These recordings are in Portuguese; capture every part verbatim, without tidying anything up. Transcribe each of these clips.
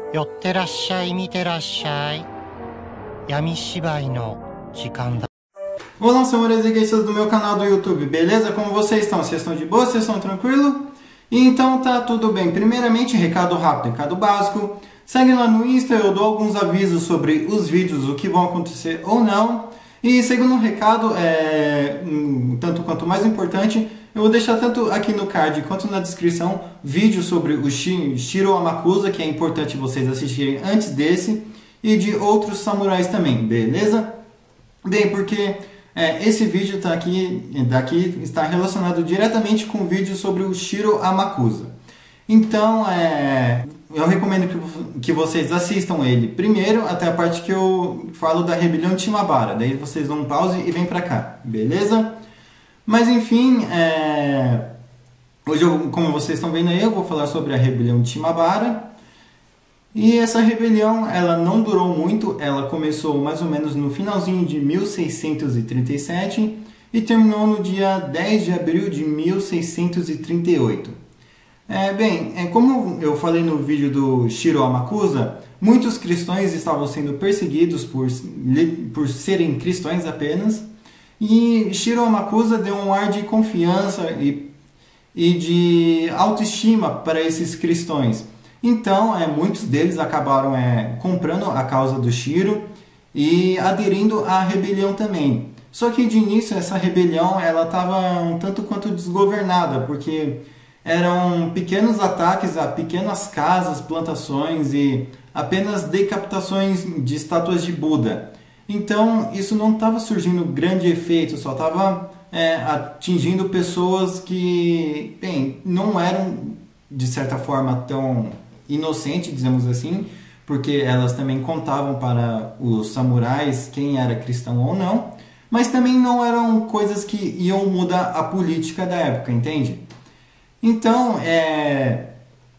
寄ってらっしゃい、見てらっしゃい。闇芝居の時間だ。 Olá, senhores e gueixas do meu canal do YouTube, beleza? Como vocês estão? Vocês estão de boa? Vocês estão tranquilos? Então tá tudo bem. Primeiramente, recado rápido, recado básico. Segue lá no Insta, eu dou alguns avisos sobre os vídeos, o que vão acontecer ou não. E segundo recado, é, um, tanto quanto mais importante, eu vou deixar tanto aqui no card quanto na descrição vídeos sobre o Shiro Amakusa, que é importante vocês assistirem antes desse, e de outros samurais também, beleza? Bem, porque é, esse vídeo tá aqui, daqui está relacionado diretamente com o vídeo sobre o Shiro Amakusa. Então, é, eu recomendo que, que vocês assistam ele primeiro, até a parte que eu falo da rebelião de Shimabara. Daí vocês dão um pause e vem pra cá, beleza? Mas enfim, é, hoje, eu, como vocês estão vendo aí, eu vou falar sobre a rebelião de Shimabara. E essa rebelião, ela não durou muito, ela começou mais ou menos no finalzinho de mil seiscentos e trinta e sete e terminou no dia dez de abril de mil seiscentos e trinta e oito. É, bem, é, como eu falei no vídeo do Shiro Amakusa, muitos cristãos estavam sendo perseguidos por, por serem cristãos apenas, e Shiro Amakusa deu um ar de confiança e, e de autoestima para esses cristãos. Então, é, muitos deles acabaram é, comprando a causa do Shiro e aderindo à rebelião também. Só que de início essa rebelião ela estava um tanto quanto desgovernada, porque eram pequenos ataques a pequenas casas, plantações e apenas decapitações de estátuas de Buda. Então isso não estava surgindo grande efeito, só estava é, atingindo pessoas que, bem, não eram de certa forma tão inocentes, dizemos assim, porque elas também contavam para os samurais quem era cristão ou não, mas também não eram coisas que iam mudar a política da época, entende? Então, é,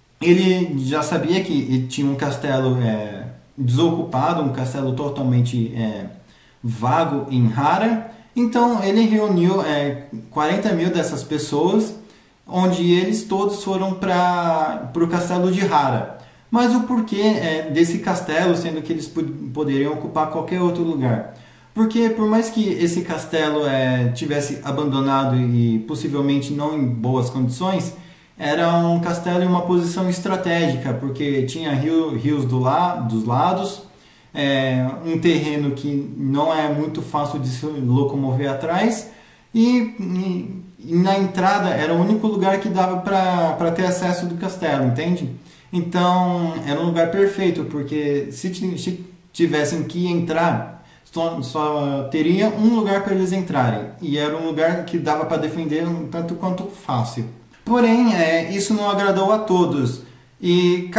ele já sabia que tinha um castelo é, desocupado, um castelo totalmente é, vago em Hara. Então, ele reuniu é, quarenta mil dessas pessoas, onde eles todos foram para o castelo de Hara. Mas o porquê é, desse castelo, sendo que eles poderiam ocupar qualquer outro lugar? Porque por mais que esse castelo é, tivesse abandonado e possivelmente não em boas condições, era um castelo em uma posição estratégica, porque tinha rio, rios do la, dos lados, é, um terreno que não é muito fácil de se locomover atrás, e, e, e na entrada era o único lugar que dava para ter acesso do castelo, entende? Então era um lugar perfeito, porque se tivessem que entrar, Só, só teria um lugar para eles entrarem, e era um lugar que dava para defender um tanto quanto fácil. Porém, é, isso não agradou a todos, e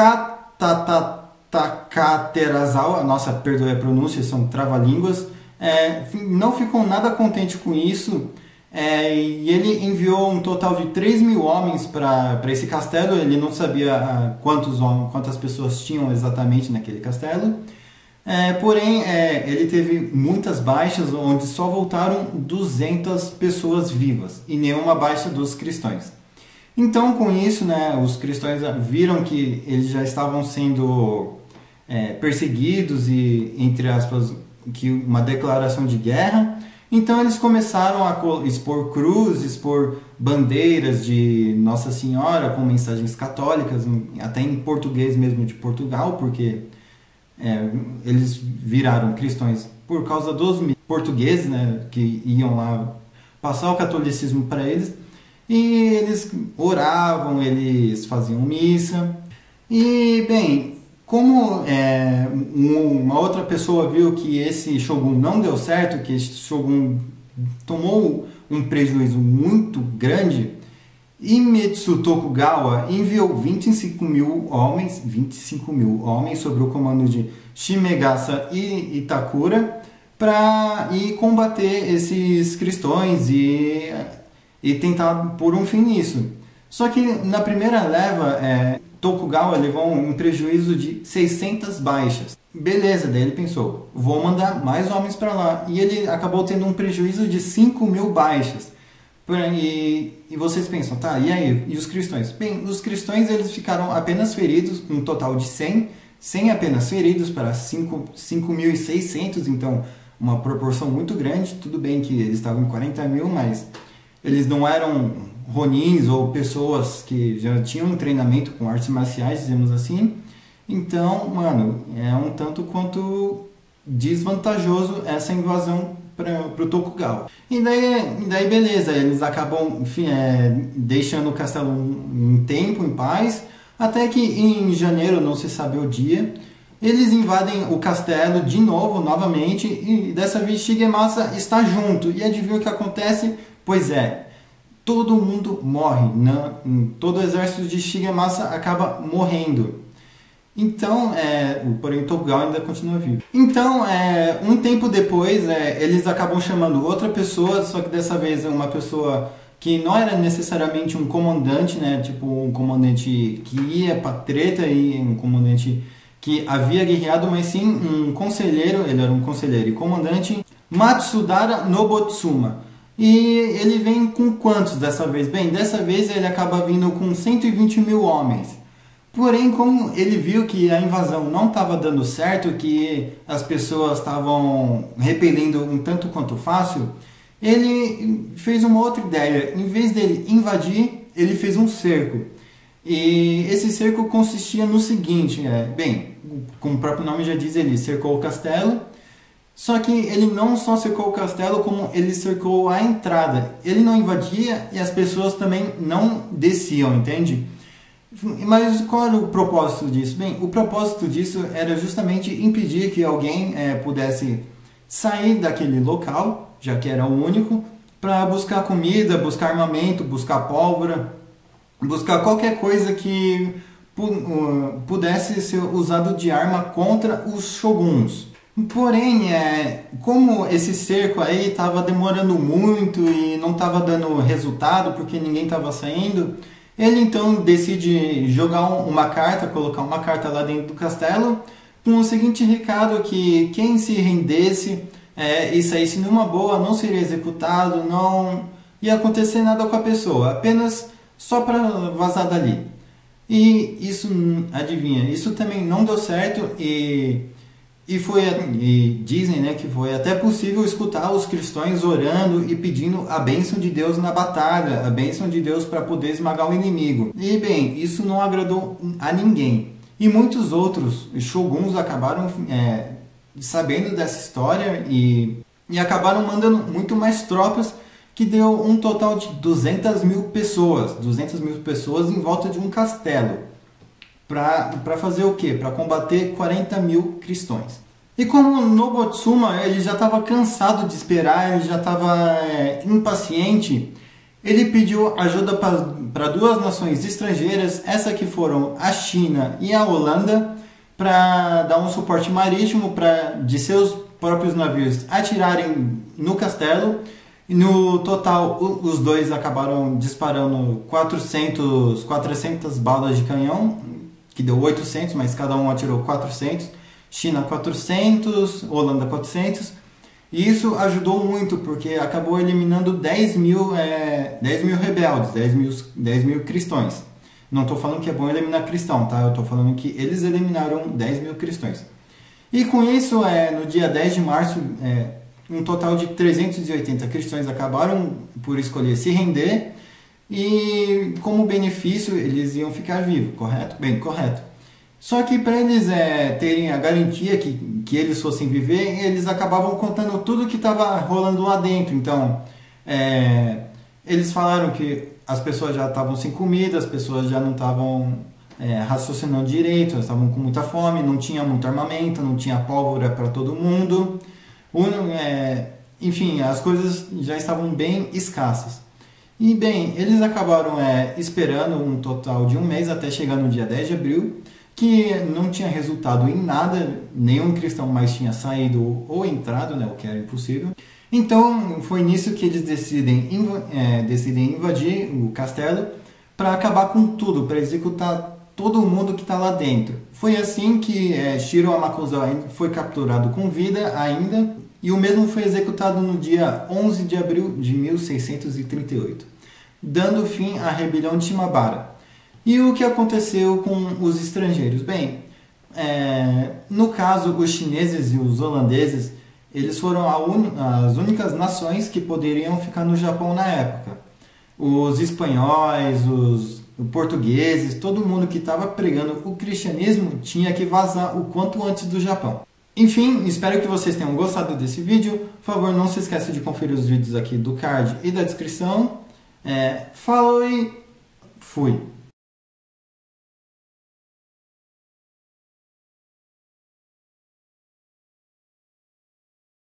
Katatakaterazal, nossa, perdoe a pronúncia, são trava-línguas, é, não ficou nada contente com isso, é, e ele enviou um total de três mil homens para esse castelo. Ele não sabia ah, quantos homens, quantas pessoas tinham exatamente naquele castelo. É, porém, é, ele teve muitas baixas, onde só voltaram duzentas pessoas vivas e nenhuma baixa dos cristãos. Então, com isso, né, os cristãos viram que eles já estavam sendo é, perseguidos e, entre aspas, que uma declaração de guerra. Então, eles começaram a expor cruzes, expor bandeiras de Nossa Senhora com mensagens católicas, até em português mesmo de Portugal, porque É, eles viraram cristãos por causa dos portugueses, né, que iam lá passar o catolicismo para eles, e eles oravam, eles faziam missa. E bem, como é, uma outra pessoa viu que esse shogun não deu certo, que esse shogun tomou um prejuízo muito grande, Iemitsu Tokugawa enviou vinte e cinco mil homens, vinte e cinco mil homens sob o comando de Shimegasa e Itakura para ir combater esses cristãos e, e tentar pôr um fim nisso. Só que na primeira leva, é, Tokugawa levou um prejuízo de seiscentas baixas. Beleza, daí ele pensou, vou mandar mais homens para lá. E ele acabou tendo um prejuízo de cinco mil baixas. E, e vocês pensam, tá, e aí? E os cristãos? Bem, os cristãos eles ficaram apenas feridos, um total de cem, sem apenas feridos, para cinco mil e seiscentos, então uma proporção muito grande. Tudo bem que eles estavam em quarenta mil, mas eles não eram ronins ou pessoas que já tinham um treinamento com artes marciais, dizemos assim. Então, mano, é um tanto quanto desvantajoso essa invasão para o Tokugawa. E daí, e daí beleza, eles acabam enfim, é, deixando o castelo um, um tempo em paz, até que em janeiro, não se sabe o dia, eles invadem o castelo de novo, novamente, e dessa vez Shigemasa está junto. E adivinha o que acontece? Pois é, todo mundo morre, não? Todo o exército de Shigemasa acaba morrendo. Então, é, porém o Tokugawa ainda continua vivo. Então, é, um tempo depois, é, eles acabam chamando outra pessoa, só que dessa vez é uma pessoa que não era necessariamente um comandante, né? Tipo um comandante que ia pra treta e um comandante que havia guerreado, mas sim um conselheiro, ele era um conselheiro e comandante, Matsudara Nobutsuma. E ele vem com quantos dessa vez? Bem, dessa vez ele acaba vindo com cento e vinte mil homens. Porém, como ele viu que a invasão não estava dando certo, que as pessoas estavam repelindo um tanto quanto fácil, ele fez uma outra ideia. Em vez dele invadir, ele fez um cerco. E esse cerco consistia no seguinte, é, bem, como o próprio nome já diz, ele cercou o castelo, só que ele não só cercou o castelo, como ele cercou a entrada. Ele não invadia e as pessoas também não desciam, entende? Mas qual era o propósito disso? Bem, o propósito disso era justamente impedir que alguém é, pudesse sair daquele local, já que era o único, para buscar comida, buscar armamento, buscar pólvora, buscar qualquer coisa que pudesse ser usado de arma contra os shoguns. Porém, é, como esse cerco aí estava demorando muito e não estava dando resultado porque ninguém estava saindo, ele então decide jogar uma carta, colocar uma carta lá dentro do castelo, com o seguinte recado, que quem se rendesse é, e saísse numa boa não seria executado, não ia acontecer nada com a pessoa, apenas só para vazar dali. E isso, adivinha, isso também não deu certo e, e, foi, e dizem né, que foi até possível escutar os cristãos orando e pedindo a bênção de Deus na batalha, a bênção de Deus para poder esmagar o inimigo. E bem, isso não agradou a ninguém. E muitos outros shoguns acabaram é, sabendo dessa história e, e acabaram mandando muito mais tropas, que deu um total de duzentas mil pessoas, duzentas mil pessoas em volta de um castelo, para fazer o quê? Para combater quarenta mil cristãos. E como Nobutsuma ele já estava cansado de esperar, ele já estava é, impaciente, ele pediu ajuda para duas nações estrangeiras, essa que foram a China e a Holanda, para dar um suporte marítimo para de seus próprios navios atirarem no castelo. E no total, os dois acabaram disparando quatrocentas, quatrocentas balas de canhão, que deu oitocentos, mas cada um atirou quatrocentos. China quatrocentos, Holanda quatrocentos. E isso ajudou muito, porque acabou eliminando dez mil, é, dez mil rebeldes, dez mil, dez mil cristãos. Não estou falando que é bom eliminar cristão, tá? Eu estou falando que eles eliminaram dez mil cristãos. E com isso, é, no dia dez de março... É, um total de trezentos e oitenta cristãos acabaram por escolher se render e, como benefício, eles iam ficar vivos, correto? Bem, correto. Só que para eles é, terem a garantia que, que eles fossem viver, eles acabavam contando tudo que estava rolando lá dentro. Então, é, eles falaram que as pessoas já estavam sem comida, as pessoas já não estavam é, raciocinando direito, elas estavam com muita fome, não tinha muito armamento, não tinha pólvora para todo mundo. Um, é, enfim, as coisas já estavam bem escassas. E bem, eles acabaram é, esperando um total de um mês até chegar no dia dez de abril, que não tinha resultado em nada, nenhum cristão mais tinha saído ou entrado, né, o que era impossível. Então foi nisso que eles decidem, inv é, decidem invadir o castelo para acabar com tudo, para executar todo mundo que está lá dentro. Foi assim que é, Shiro Amakusa foi capturado com vida ainda, e o mesmo foi executado no dia onze de abril de mil seiscentos e trinta e oito, dando fim à rebelião de Shimabara. E o que aconteceu com os estrangeiros? Bem, É, no caso, os chineses e os holandeses, eles foram un... as únicas nações que poderiam ficar no Japão na época. Os espanhóis, os portugueses, todo mundo que estava pregando o cristianismo tinha que vazar o quanto antes do Japão. Enfim, espero que vocês tenham gostado desse vídeo. Por favor, não se esqueça de conferir os vídeos aqui do card e da descrição. É, falou e fui!